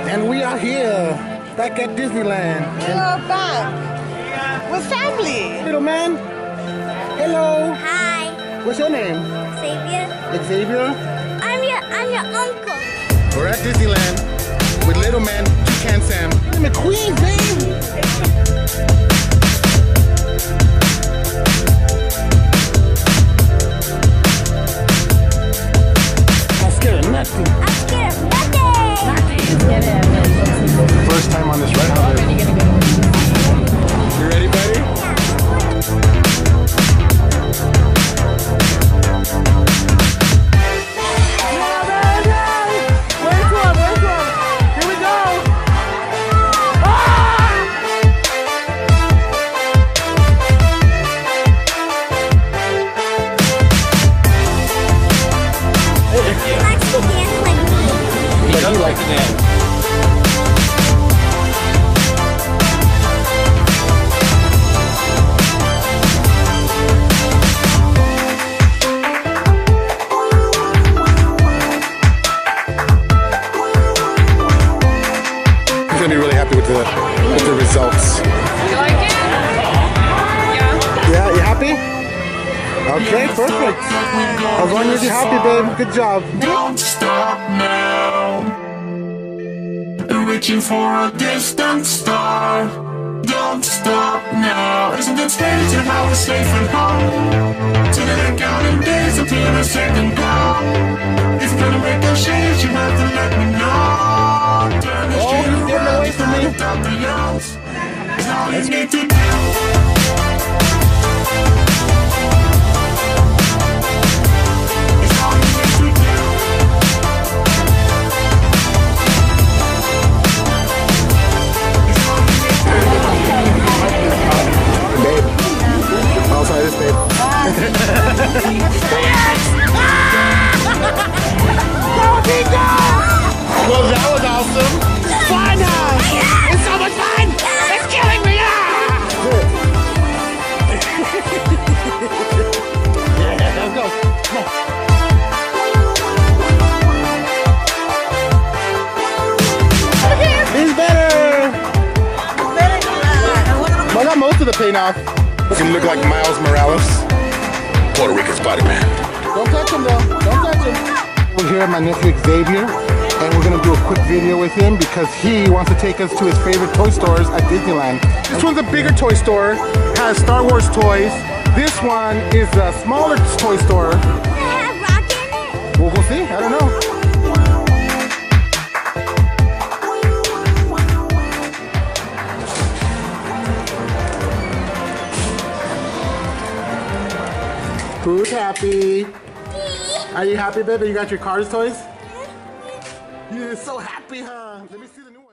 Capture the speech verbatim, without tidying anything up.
And we are here, back at Disneyland. We are back with family. Little man, hello. Hi. What's your name? Xavier. Xavier. I'm your, I'm your uncle. We're at Disneyland with little man, Toucan Sam. McQueen, babe. I'm scared of nothing. I'm scared of nothing. First time on this ride, huh? You ready, buddy? Like that. He's gonna be really happy with the with the results. You like it? Yeah. Yeah, you happy? Okay, perfect. As long as you're happy, babe. Good job. Don't stop now. Reaching for a distant star. Don't stop now. Isn't it strange how we're safe and home? So that I'm counting days until a second go. If you're gonna make a change, you have to let me know. Turn the Oh, shit he's getting away from me. without the yells. It's all you need to do. Well, that was awesome. Fun, huh? It's so much fun. It's killing me. Yeah, let's go. Come on. He's better. Well, I got most of the paint off. You look like Miles Morales. Puerto Rican Spider-Man. Don't touch him, though. Don't touch him. We're here at my nephew Xavier, and we're gonna do a quick video with him because he wants to take us to his favorite toy stores at Disneyland. This one's a bigger toy store, has Star Wars toys. This one is a smaller toy store. Does it have rock in it? We'll go see, I don't know. Who's happy? Are you happy, baby? You got your Cars toys? You're so happy, huh? Let me see the new one.